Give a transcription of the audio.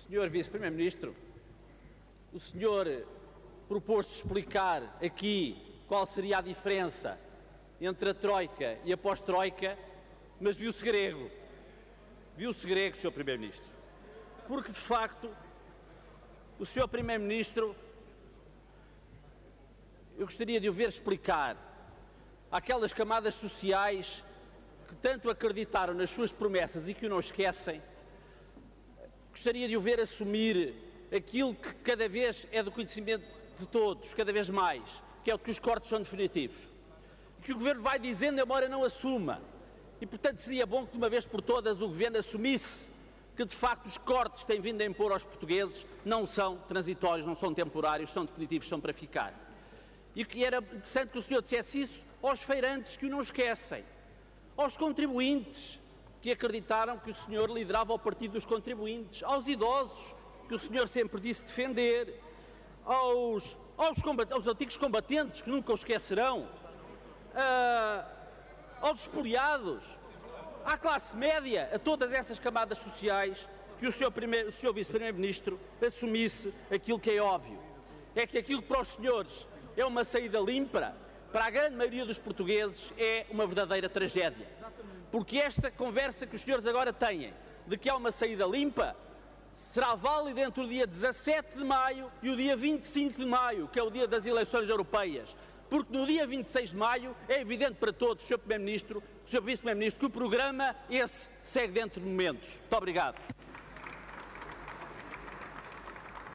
Senhor Vice-Primeiro-Ministro, o senhor propôs-se explicar aqui qual seria a diferença entre a Troika e a pós-Troika, mas viu-se grego. Viu-se grego, Sr. Primeiro-Ministro. Porque, de facto, o Sr. Primeiro-Ministro, eu gostaria de o ver explicar àquelas camadas sociais que tanto acreditaram nas suas promessas e que o não esquecem, gostaria de o ver assumir aquilo que cada vez é do conhecimento de todos, cada vez mais, que é que os cortes são definitivos. Que o Governo vai dizendo, embora não assuma. E, portanto, seria bom que, de uma vez por todas, o Governo assumisse que, de facto, os cortes que têm vindo a impor aos portugueses não são transitórios, não são temporários, são definitivos, são para ficar. E que era interessante que o senhor dissesse isso aos feirantes que o não esquecem, aos contribuintes que acreditaram que o senhor liderava o Partido dos Contribuintes, aos idosos que o senhor sempre disse defender, aos antigos combatentes que nunca o esquecerão, aos expoliados, à classe média, a todas essas camadas sociais, que o senhor Vice-Primeiro-Ministro assumisse aquilo que é óbvio. É que aquilo que para os senhores é uma saída limpa, para a grande maioria dos portugueses é uma verdadeira tragédia. Porque esta conversa que os senhores agora têm, de que há uma saída limpa, será válida entre o dia 17 de maio e o dia 25 de maio, que é o dia das eleições europeias. Porque no dia 26 de maio é evidente para todos, Sr. Primeiro-Ministro, Sr. Vice-Primeiro-Ministro, que o programa esse segue dentro de momentos. Muito obrigado.